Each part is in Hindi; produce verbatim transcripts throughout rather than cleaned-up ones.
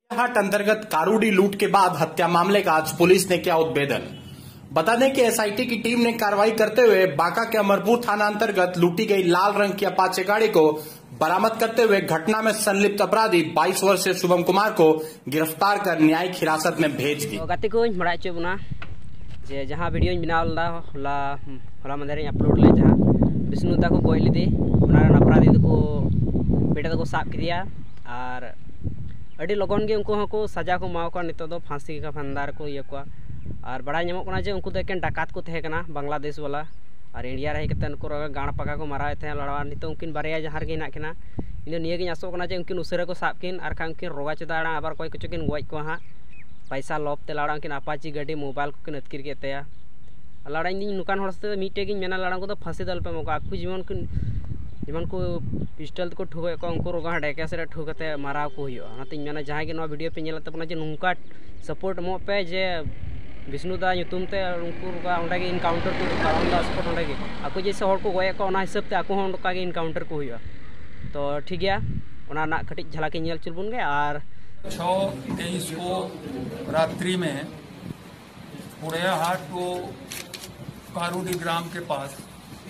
हाट अंतर्गत कारूडी लूट के बाद हत्या मामले का आज पुलिस ने किया उद्भेदन। बता दें कि एसआईटी की टीम ने कार्रवाई करते हुए बांका के अमरपुर थाना अंतर्गत लूटी गई लाल रंग की अपाचे गाड़ी को बरामद करते हुए घटना में संलिप्त अपराधी बाईस वर्षीय शुभम कुमार को गिरफ्तार कर न्यायिक हिरासत में भेज दी। गाते को बड़ा चुना जे जहां वीडियो बनाव होला होला मंदिर अपलोड ले जहां विष्णुदा को गोय लीदी अपराधी को बेटा को साब किया और अड़ी लगन गे उनको को सजा को माव को नितो दो फांसी का फंदार को ये को और बड़ा ñamok कना जे उनको देखें डाकात को थे कना बांग्लादेश वाला और इंडिया रहे कतन को गाण पका को मारा थे लड़वा नितो उनकिन बारिया जहार गे ना कना इन निये गे आसो कना जे उनकिन उसरे को साब किन और खान किन रोगा चदाड़ा आबार कोई कुछ किन गोज को हा पैसा लोप ते लड़ा किन अपाची गाड़ी मोबाइल को किन अतकिर के तया लड़ा इन नुकान हरस्ते मीटे गिन मेना लड़ा को तो फांसी दल पे मको आपको जीवन किन जीवन को पिस्टल को ठुके को उनको रोगा डेके से ठुकते माराव को हुआ ना जहाँ के वीडियो पे नेल तबना जे नुका सपोर्ट मो पे जे विष्णुदा नुतुम ते उनको रोगा ओंडे के इनकाउंटर को कारण दा स्पॉट ओंडे के आको जैसे हर को गोया को ना हिसाब ते आको हों का के इनकाउंटर को हुआ तो ठीक गया ओना ना खटी झलके नेल चलबुन गे और छह तेईस को रात्रि में पुड़िया हाट को कारूडी ग्राम के पास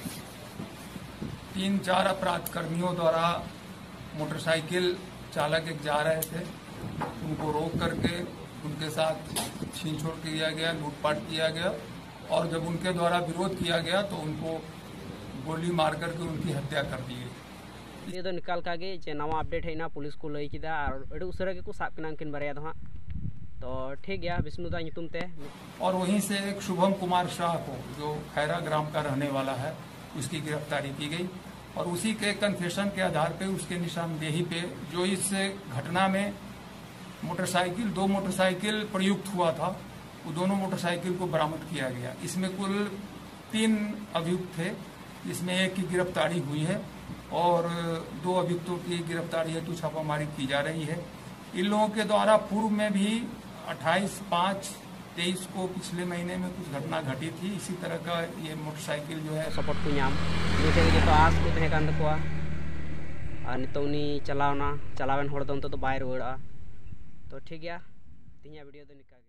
तीन चार अपराध कर्मियों द्वारा मोटरसाइकिल चालक एक जा रहे थे, उनको रोक करके उनके साथ छीन छोड़ किया गया, लूटपाट किया गया और जब उनके द्वारा विरोध किया गया तो उनको गोली मार करके उनकी हत्या कर दी गई। ये तो निकाल का गे जे नवा अपडेट है ना पुलिस को लई किदा और अड़ी उसरे के को साब किना किन बरिया दो तो ठीक गया विष्णुदा नितुम ते और वहीं से एक शुभम कुमार शाह को जो खैरा ग्राम का रहने वाला है उसकी गिरफ्तारी की गई और उसी के कन्फेशन के आधार पे उसके निशानदेही पे जो इस घटना में मोटरसाइकिल दो मोटरसाइकिल प्रयुक्त हुआ था वो दोनों मोटरसाइकिल को बरामद किया गया। इसमें कुल तीन अभियुक्त थे, इसमें एक की गिरफ्तारी हुई है और दो अभियुक्तों की गिरफ्तारी हेतु छापामारी की जा रही है। इन लोगों के द्वारा पूर्व में भी अट्ठाईस पाँच तेईस को पिछले महीने में कुछ घटना घटी थी, इसी तरह का ये मोटरसाइकिल जो है सपोर्ट को नाम जो तो आस को तहे कान तकोआ और नितौनी चलावना चलावन होड़ दो तो बाहर रुआड़ा तो ठीक गया तीन वीडियो तो निका।